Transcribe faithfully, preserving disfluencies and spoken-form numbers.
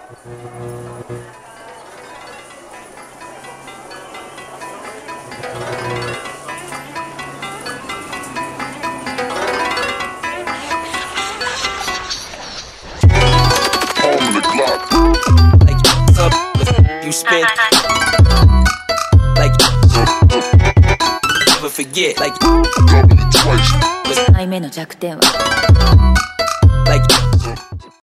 You spent like never forget like 愛目の弱点は like